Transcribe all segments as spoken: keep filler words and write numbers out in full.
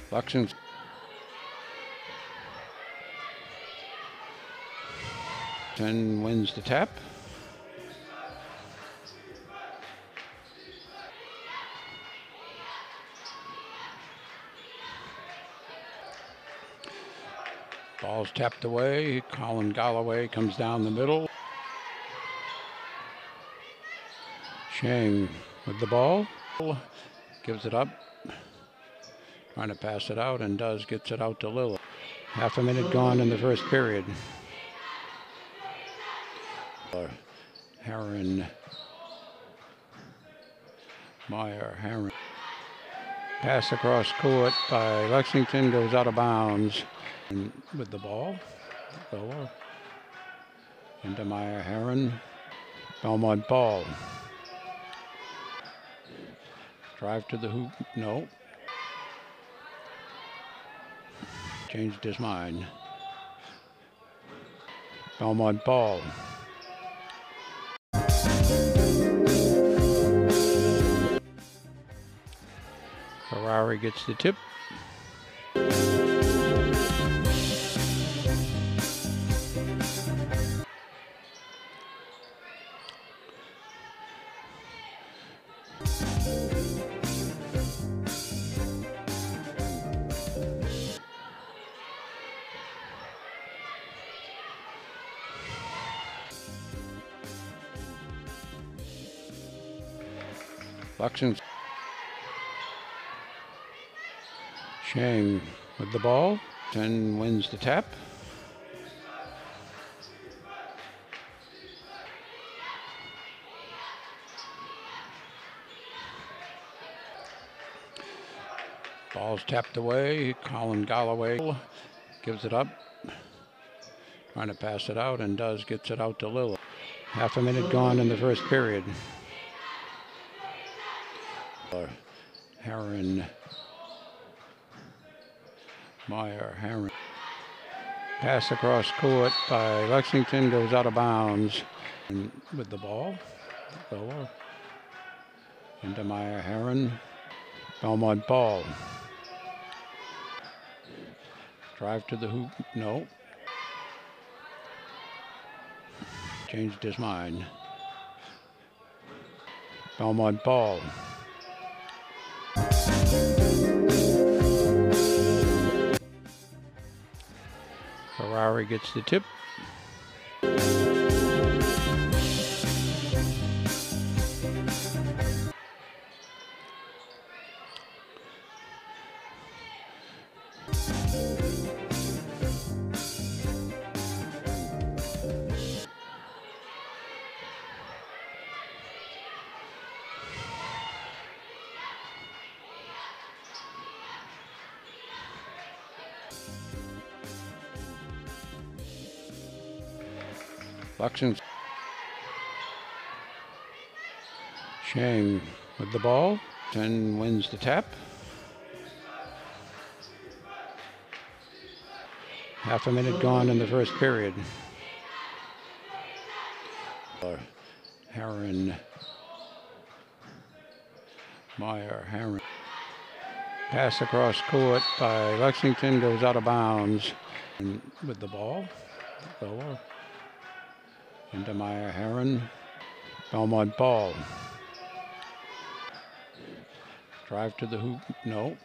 Lexington wins the tap. Ball's tapped away. Colin Galloway comes down the middle. Shang with the ball. Gives it up. Trying to pass it out and does. Gets it out to Lilla. Half a minute gone in the first period. Heron. Meyer. Heron. Pass across court by Lexington. Goes out of bounds. And with the ball. Lower. Into Meyer. Heron. Belmont ball. Drive to the hoop. No. Changed his mind. Belmont ball. Ferrari gets the tip. Lexington. Shang with the ball. Ten wins the tap. Ball's tapped away. Colin Galloway gives it up. Trying to pass it out and does. Gets it out to Lilla. Half a minute gone in the first period. Heron. Meyer. Heron. Pass across court by Lexington. Goes out of bounds. And with the ball. Lower. Into Meyer. Heron. Belmont ball. Drive to the hoop. No. Changed his mind. Belmont ball. Ferrari gets the tip. Lexington. Shang with the ball. Ten wins the tap. Half a minute gone in the first period. Heron. Meyer. Heron. Pass across court by Lexington. Goes out of bounds. And with the ball. Lower. Into Meyer. Heron. Belmont ball. Drive to the hoop. No.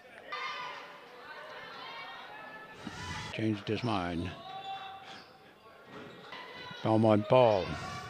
Changed his mind. Belmont ball.